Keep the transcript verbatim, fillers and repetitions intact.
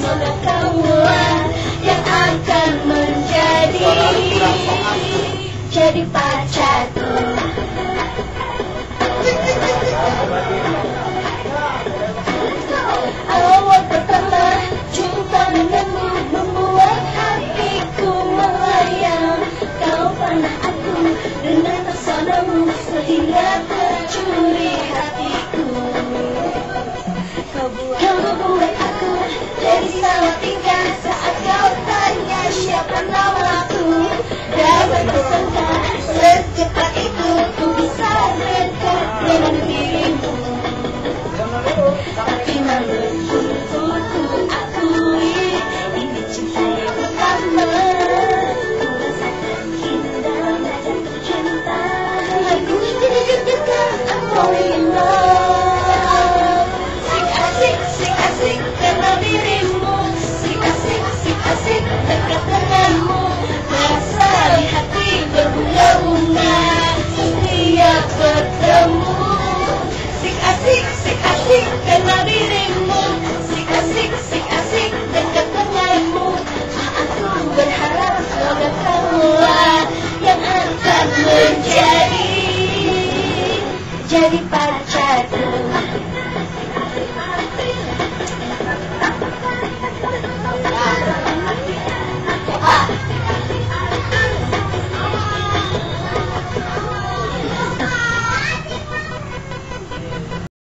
semoga kaulah yang akan menjadi jadi pacarku. Awal pertama jumpa denganmu membuat hatiku melayang. Kau panah aku dengan tersonamu sehingga tercuri hatiku. Kau buat, kau buat aku jadi salah tingkah saat kau tanya siapa namaku. Dapat kusangka secepat itu ku bisa dekat dengan dirimu. Tapi menurutku ku akui ini cinta yang pertama. Ku rasakan kini dalam dada tercinta. Aku jadi deg-degan, I'm falling in love. Sik asik, sik asik karena dirimu. Sik asik, sik asik dekat denganmu. Rasa di hati berbunga-bunga setiap bertemu. Sik asik, sik asik karena dirimu. Sik asik, sik asik dekat denganmu. Aku berharap semoga kaulah yang akan menjadi jadi pacar.